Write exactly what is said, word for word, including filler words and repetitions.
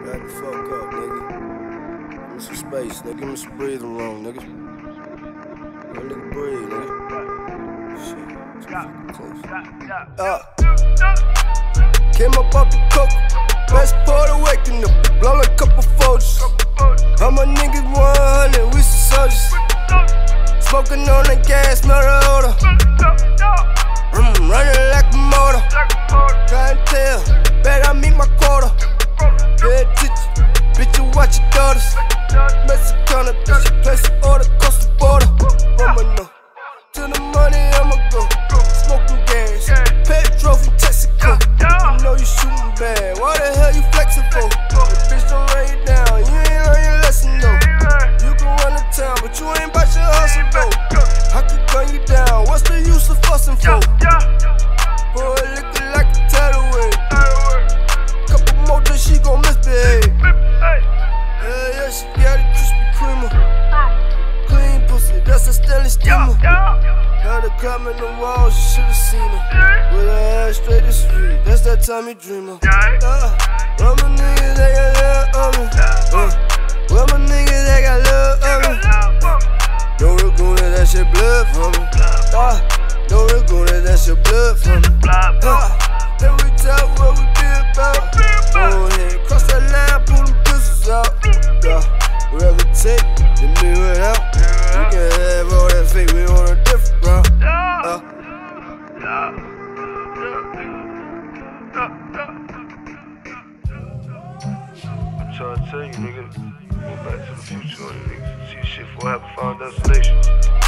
Back the fuck up, nigga. Give me some space, nigga. Give me some breathing room, nigga. Let nigga breathe, nigga. Shit, too fucking close. Uh, came up off the coke. Best part of waking up. Blown a couple folders. All my niggas one hundred, we some soldiers. Smoking on the gas, smell the odor. Mm, running like a motor. Can't tell, bet I meet my quota. Pay attention, bitch, you watch your daughters. Mexicana, bitch, you place an order, cross the border. I'ma know, to the money I'ma go. Smoking gas, petrol from Texaco. You know you shooting bad, why the hell you flexing for? The bitch don't lay you down, you ain't learn your lesson though. You can run the town, but you ain't bout your hustle though. I could gun you down, what's the use of fussing for? Boy, looking like a tidal wave. Couple more days, she gon' misbehave. Yeah, yeah, she got a Krispy Kreme. Clean pussy, that's a stainless steamer. Had a climb in the walls, you should've seen her. With her ass straight to street, that's that Tommy Dreamer. Uh, well, my niggas, they got love on me. Uh, well, my niggas, they got love on me. Don't regret that shit blood for me. Uh, don't regret that shit blood for me. Uh, then we talk what we be about. Go ahead, cross that line, pull them pistols out. Yeah, whatever it take, then me without. We can have all that fake, we on a different route. Uh. I'm trying to tell you, nigga, go back to the future on you niggas. See shit for happy final destination.